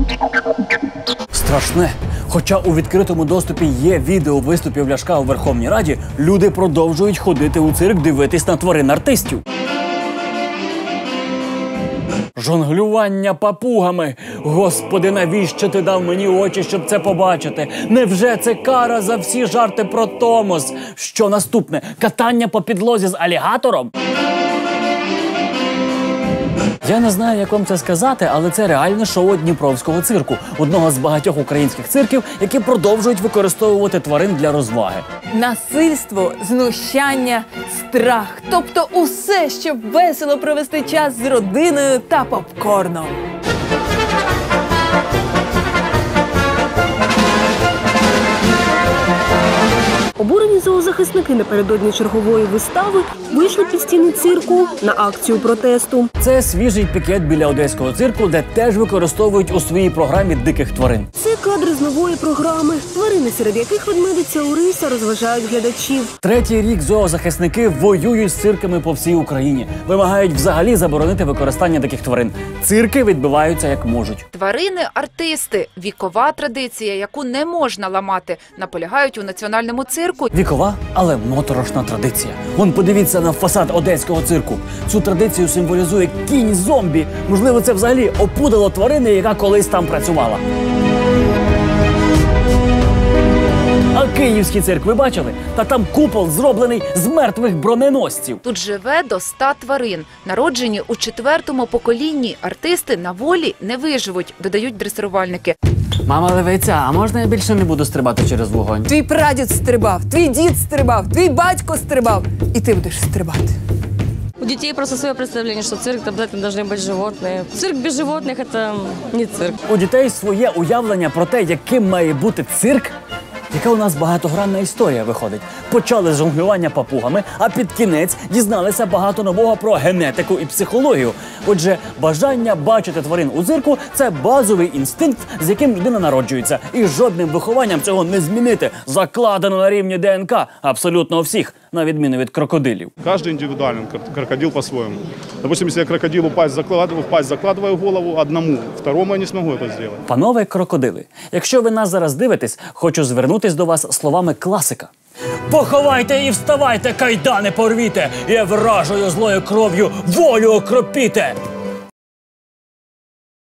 Страшне. Хоча у відкритому доступі є відео виступів Ляшка у Верховній Раді, люди продовжують ходити у цирк дивитись на тварин артистів. Жонглювання папугами. Господи, навіщо ти дав мені очі, щоб це побачити? Невже це кара за всі жарти про Томос? Що наступне? Катання по підлозі з алігатором? Я не знаю, як вам це сказати, але це реальне шоу Дніпровського цирку. Одного з багатьох українських цирків, які продовжують використовувати тварин для розваги. Насильство, знущання, страх. Тобто усе, щоб весело провести час з родиною та попкорном. Обурені зоозахисники напередодні чергової вистави вийшли під стіни цирку на акцію протесту. Це свіжий пікет біля одеського цирку, де теж використовують у своїй програмі диких тварин. Це кадри з нової програми, тварини, серед яких ведмедиця Орися розважають глядачів. Третій рік зоозахисники воюють з цирками по всій Україні. Вимагають взагалі заборонити використання таких тварин. Цирки відбиваються як можуть. Тварини-артисти – вікова традиція, яку не можна ламати, наполягають у національному цирку. Вікова, але моторошна традиція. Вон подивіться на фасад одеського цирку. Цю традицію символізує кінь-зомбі. Можливо, це взагалі опудало тварини, яка колись там працювала. А київський цирк ви бачили? Та там купол зроблений з мертвих броненосців. Тут живе до 100 тварин. Народжені у 4-му поколінні. Артисти на волі не виживуть, додають дресирувальники. Мама Левиця, а можна я більше не буду стрибати через вогонь? Твій прадід стрибав, твій дід стрибав, твій батько стрибав. І ти будеш стрибати. У детей просто свое представление, что цирк обязательно должны быть животные. Цирк без животных – это не цирк. У дітей своє уявлення про те, яким має бути цирк. Яка у нас багатогранна історія виходить. Почали з жонглювання папугами, а під кінець дізналися багато нового про генетику і психологію. Отже, бажання бачити тварин у цирку – це базовий інстинкт, з яким людина народжується. І жодним вихованням цього не змінити. Закладено на рівні ДНК абсолютно у всіх, на відміну від крокодилів. Каждый индивидуален, крокодил по-своему. Допустим, если я крокодилу в пасть закладываю голову одному, второму я не смогу это сделать. Панове крокодили, якщо ви нас зараз дивитесь, хочу звернутись до вас словами класика. Поховайте і вставайте, кайдани порвіте, і вражою злою кров'ю волю окропіте!